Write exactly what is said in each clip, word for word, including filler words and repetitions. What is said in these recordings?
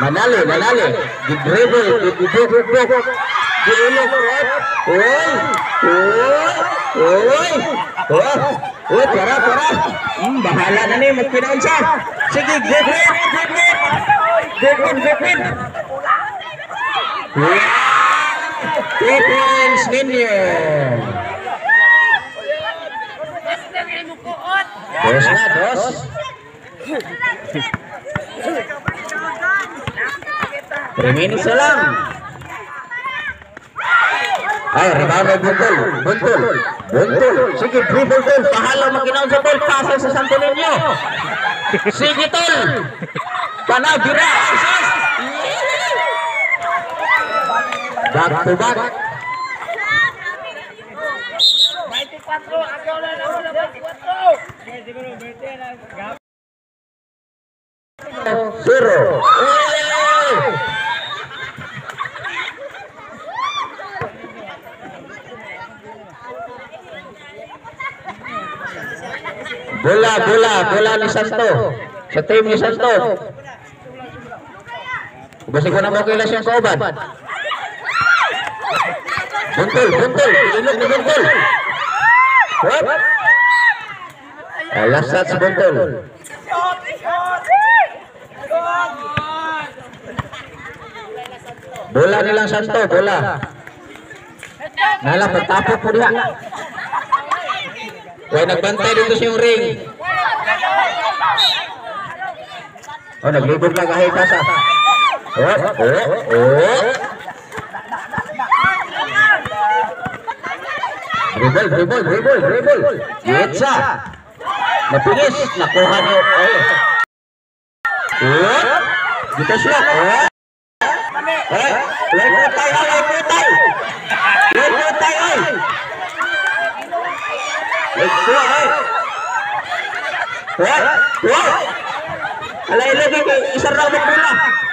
Manali, manali. Di-dribble, di-dribble. Di-ilok, right? Oy! Oy! Oy! Oy! Oy, para, para. Hmm, bahala na ni, magpinaon siya. Sige, gupin, gupin. Gupin, gupin. Two points, Minion. Dos na, dos. Three minutes na lang. Ay, rebound ay buntul, buntul, buntul. Sige, dribble tol. Pahala magkinaon sa ball. Pasa sa Santo Niño. Sige tol. Panaw, dira. Back to back. Zero. Bola, bola, bola ni Santo. Sa team ni Santo. Basi ko na mo kilas yung kauban. Buntul, buntul. Ilog ni buntul. What? Alas at si buntul. Bola nilang Santo, bola. Nala, pagtapok po diha. Huwag nagbantay dito siyang ring. Oh, naglibog na kahit nasa. Oh, oh, oh. Dribble, dribble, dribble, dribble. Yetsa. Napinis. Nakuha niyo. Oh. Oh. Dito siya. Oh. Eh, wait po tayo, wait po tayo. Wait po tayo. Wait po, eh. What? What? Alay, ilagay ko. Isang raw magmula.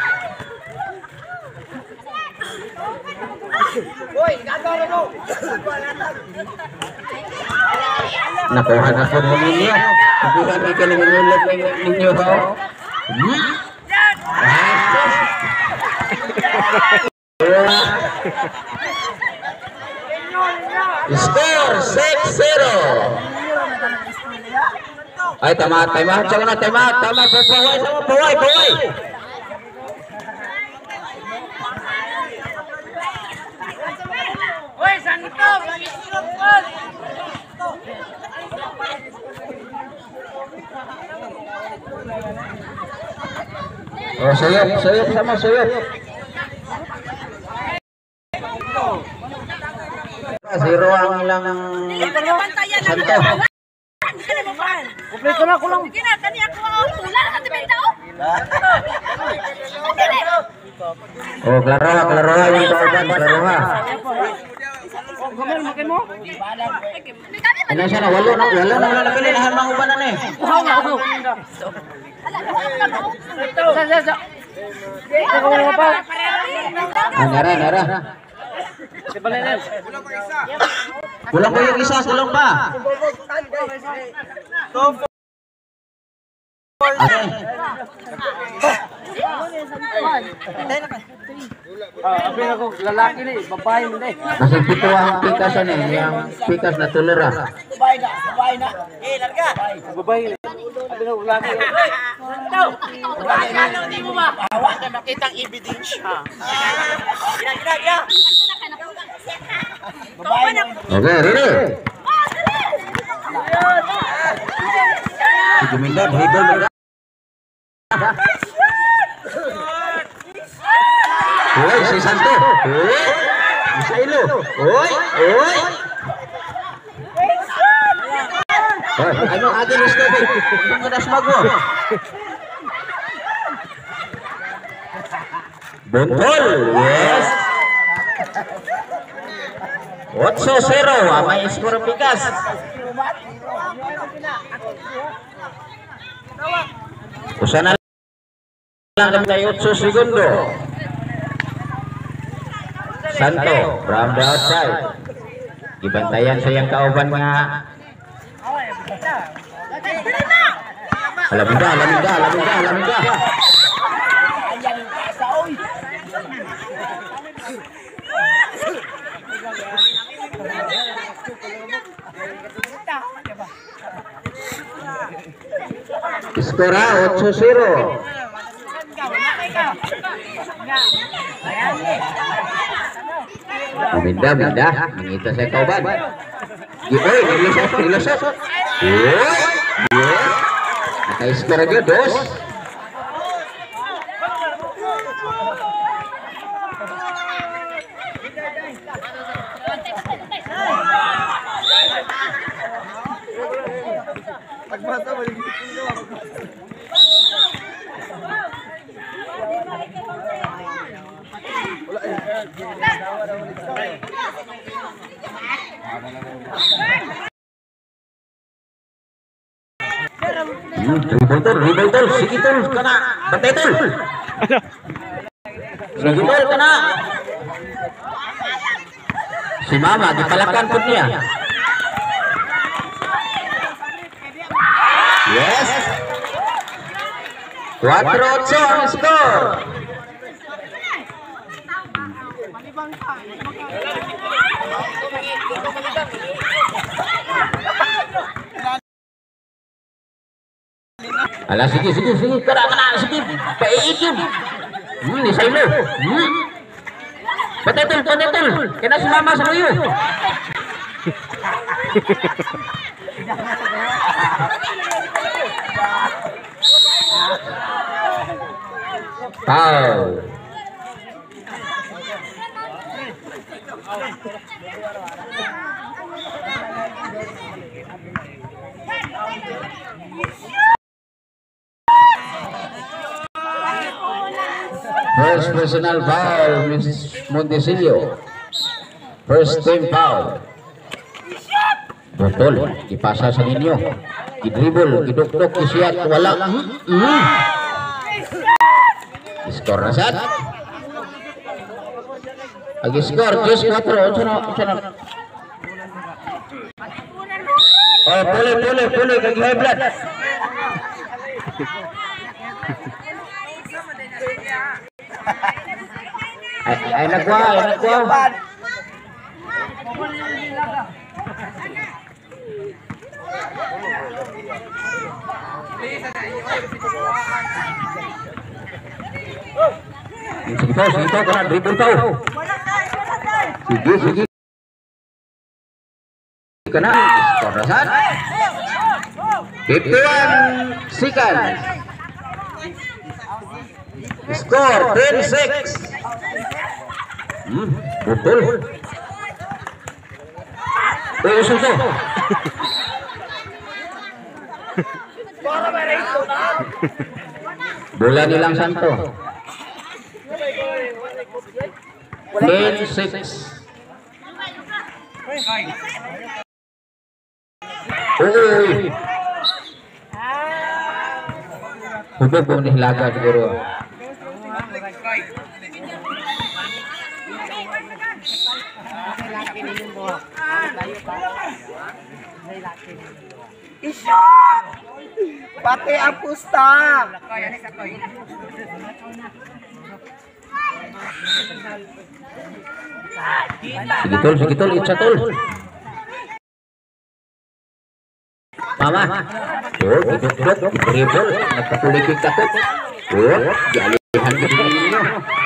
Uy, gagawin mo. Nakuha na po mo ninyo. Hindi kami ka nanginulog ninyo ba? Hmm? Score six zero. Ay, tama, tama, tama, tama, tama, pawai sama pawai, pawai. Oi, Santo, lagi silap. Oh, sayap, sayap sama sayap. Zero ang ilang Santo. Kompleto na ko lang. Kina kani ako ang tula sa tibenta oh. Oh, klaro, klaro yung kauban, klaro ha. Oh, gamel makin mo. Ano siya na walo na, walo na wala na pili na mga uban na ni. Oh, oh. Sa sa sa. Ako pa. Nara, nara. Kulang pa yung isa, kulang pa. Okay. Ah, abi ako lalaki ni, babae mo ni. Nasa pito ang pikas ni, yung pikas na tulera. Babae na, babae na. Eh, larga. Babae. Abi ako lalaki. Santo. Babae na ni mo ba? Hawa ka makitang ebidensya. Ira, ira, ira. Oke, Riri. Si Juminda, dribble mereka. Oi, si Santo. Oi, bisa ilo. Oi, oi. Oh, ano atin is tabi? Ang kadas mago. Betul, yes. Otso zero, may skor pikas. Usana lang kami tayo otso segundo. Santo from the outside. Gibantayan sa yang kauban nga. Alamida, alamida, alamida, alamida. Skora eight zero. Minda, minda, mengita saya kauban. Oy, nilusot, nilusot. Oy, yes. Naka-skor aja dos. Dribble tol, dribble tol, sige tol, kena, bantay tol. Sige tol, kena. Si Mama, dipalakan pun niya. Yes. four eight ang skor. Alah, sige, sige, sige, kena, kena, sige, paikin. Hmm, ni saya lu. Hmm. Betul, betul, kena si Mama seluyu. Foul. First personal foul, Miss Montesilio. First team foul. Betul, dipasa sa ninyo. Didribble, didukduk, isiat, wala. Mm. Skor na sad. Lagi skor, just four. Oh, boleh, boleh, boleh, kaki high blood. Enak gua, enak gua. Segitu, segitu, kena dribble tau. Sige, sige. Kena, skor dasar. fifty-one seconds. Skor ten six. Hmm, betul. Eh, susu. Bola nilang Santo. ten six. Uy. Hubog po ni Hilaga siguro. Ishak! Pati ang pusta! Sige tol, sige tol, itsa tol. Mama. Oh, duduk-duduk, dribble, nagpapulikik takot. Oh, dialihan ke ninyo.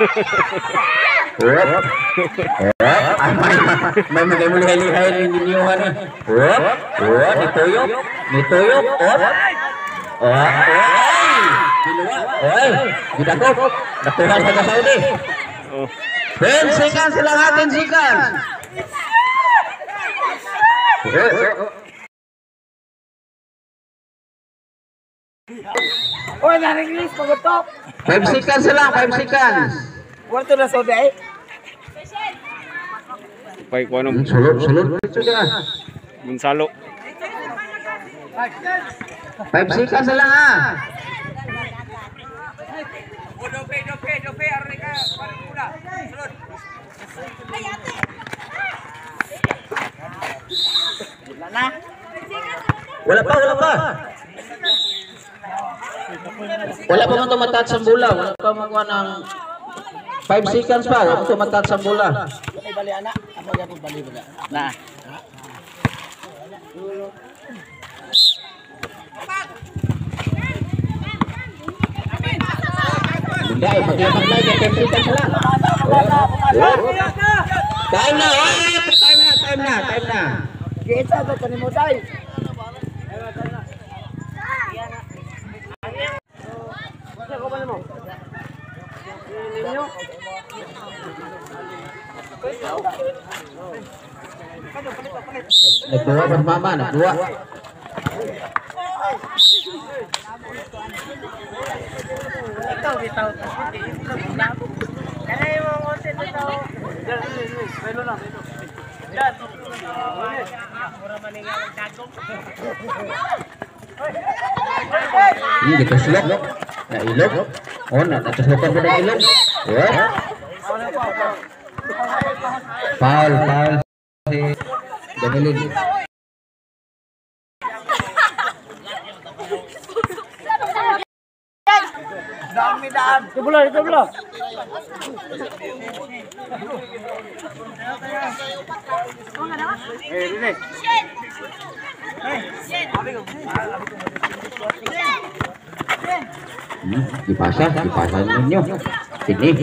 Oh. Oh, ay may may may mulihai-lihay ninyo ani. Oh, oh, nituyok, nituyok. Oh. Oh, oy. Diluwa. Oy, didakop. Nakuha sa Saudi. Oh. ten seconds lang atin, seconds. Oy, naring-lis, pagutok! five seconds lang, five seconds. Warto na Saudi ay? Baik, wanong Sulod, sulod. Sudah. Munsalo. five seconds lang ah. Dope, dope, dope, Arika, paling muda. Sulod. Wala na. Wala pa, wala pa. Wala pa man tumatat sa bola. Wala pa makuha ng five seconds pa. Wala pa tumatat sa bola. Ay, bali anak. Ako yan po bali ba? Na. Dai, pag-iapag na yung template sila. Time na, oh, time na, time na, time na. Kita ba tani mo tay? Nagduwa ba mama, nagduwa. Ikaw bitaw. Kanay mo ko sa bitaw. Melo na, melo. Dan. Mura maninga ang dagong. Ini dikeslok. Na ilog. Oh, na nakeslokan ba ng ilog? What? Foul, foul. Si Danilin. Dami daan. Tubulo, tubulo. Eh, Rene. Hmm, dipasang, dipasang ninyo. Sini.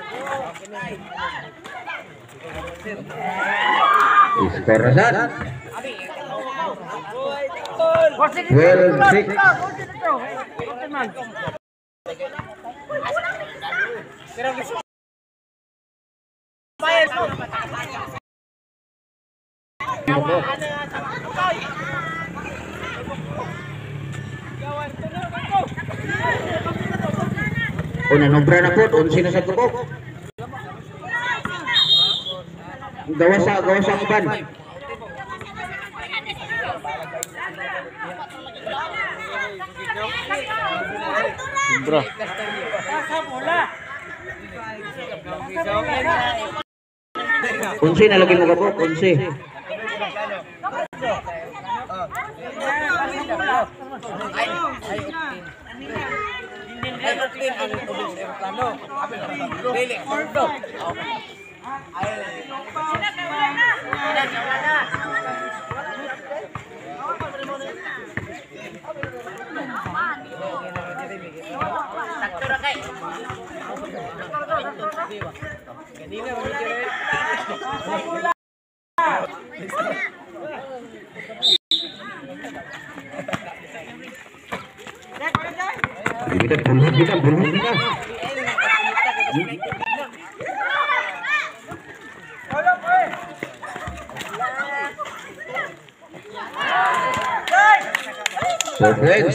Skor Razan. Well, six. O nanobra na po, unsi na sa tubok. Gawa sa, gawa sa uban. Bro. Unsi na lagi mo ka po, unsi. Kita bulhut kita bulhut kita. So points.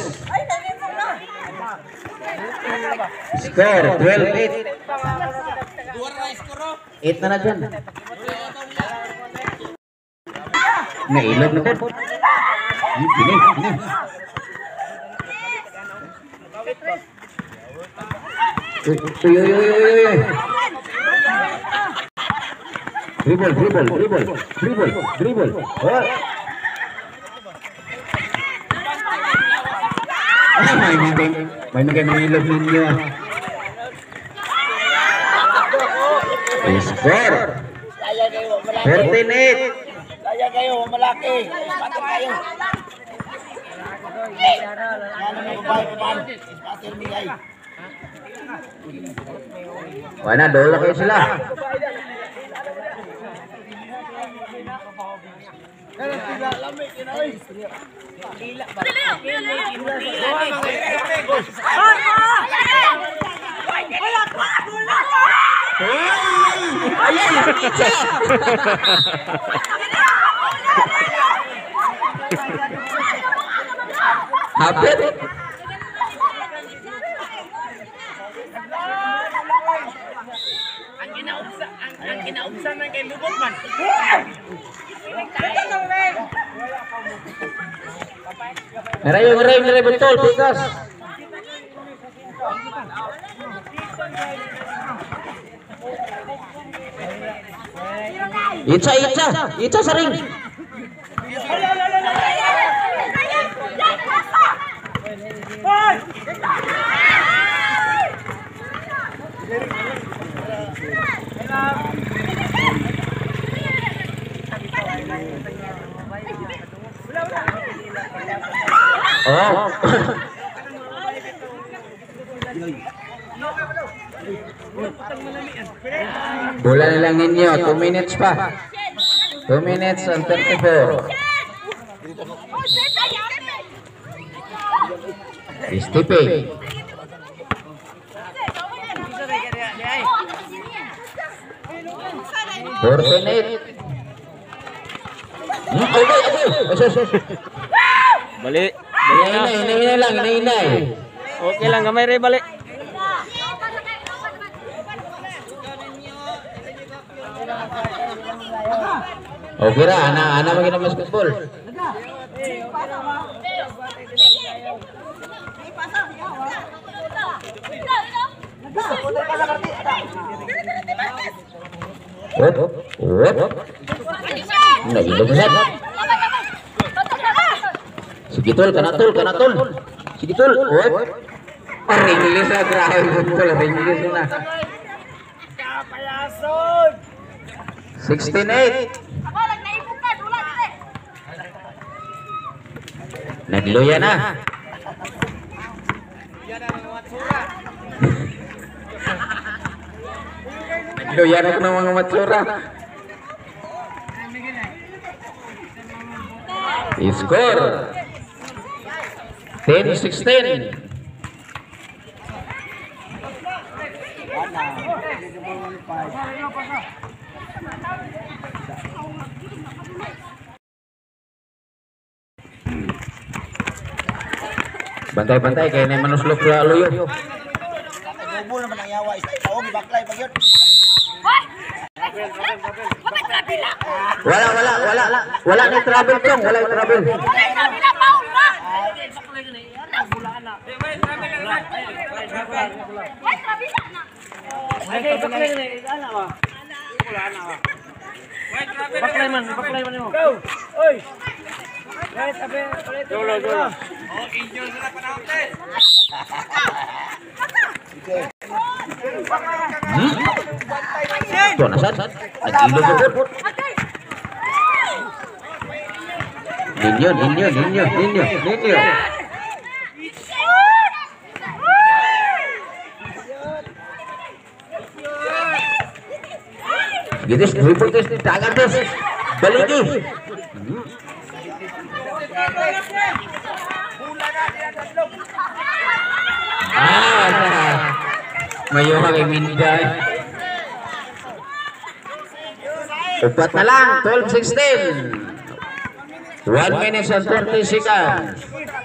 Score twelve eight. eight na na dyan. Nailog na po. Ini, ini. Uy, uy, uy, uy, uy, uy. Dribble, dribble, dribble, dribble, dribble. Oh. Ah, main main main main menilog ninyo. Score. fourteen eight. Kaya kayo, malaki. Patin kayo. Yan ang babae ko man. Patin bigay. Wala, dola kayo sila. Hapit. Ang kinaubsa, ang, ang kinaubsa ng kay lubot man. Ngerayo, ngerayo, ngerayo betul, Pikas. Ica, Ica, Ica sering. Oh. Bola nilang ninyo, two minutes pa. two minutes and thirty-four. Stipe. Forty-eight. Hmm, okay, okay. Osos, osos. Balik. Balik na. Hinay, hinay lang, hinay, hinay. Okay lang, gamay rin balik. Okay ra, ana, ana maging basketball. Wop, wop. Nagilog na. Sige tol, kana tol, kana tol. Sige tol, wop. Ringlis na, grabe tol, ringlis na. sixteen eight. Nagluya na. Nagluya na ng mga matsura. Score ten sixteen. Bantay-bantay kaya na manuslok sa luyo. Bubul naman ang yawa. Isa-isaw, baklay pa yun. Wala, wala, wala. Wala na travel tong, wala na travel. Baklay man, baklay man mo. Go. Oy. Jolo, jolo. Oh, injure sila panahon din. Ito, nasaan? Nag-ilog ako. Ninyo, ninyo, ninyo, ninyo, ninyo. Gitis, dribble tes, tangan tes. Baliki. Ah, mayo kay Minday. Upat na lang, twelve sixteen. one minutes and thirty seconds.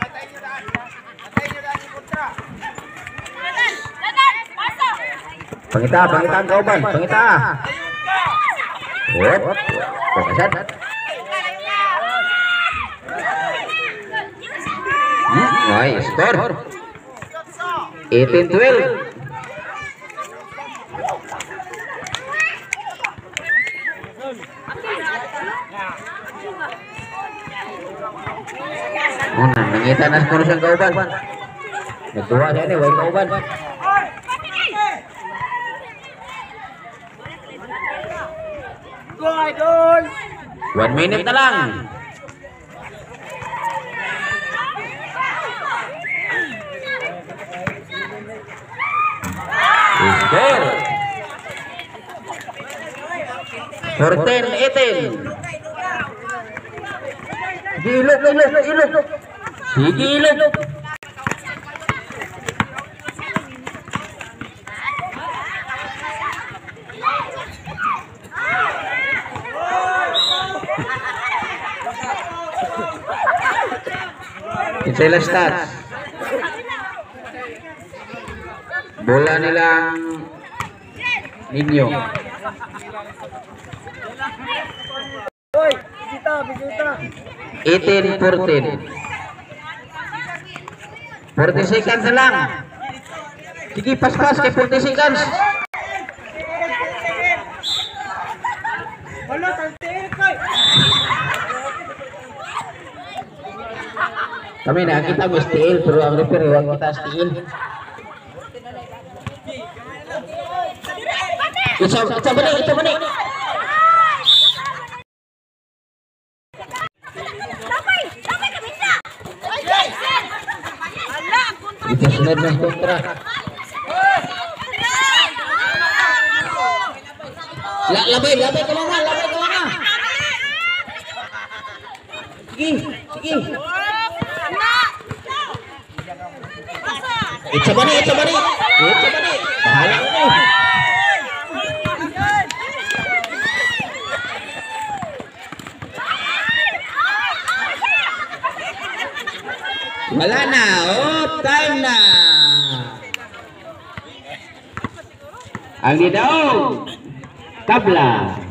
Pangita, pangita ang kauban, pangita. Wop, pakasan. Hmm, ay, score. eighteen twelve. Una, nangita na skor siyang kauban. Nagtuwa siya ni, way kauban. One minute na lang. Score. fourteen eighteen. Ilog, ilog, ilog. Sige, ilog. Ito yung stats. Bola nilang ninyo. eighteen fourteen. forty seconds na lang. Sige, pas-pas kay forty seconds. Kami nakita mo steel, pero ang referee huwag kita steel. Isa, isa balik, isa balik. Itu sunod ng kontra. La labay, labay ka mga, labay ka mga. Sige, sige. Itsa bani, itsa bani. Itsa bani. Bahala ka mo. Wala na, off time na. Ang lidaw, tabla.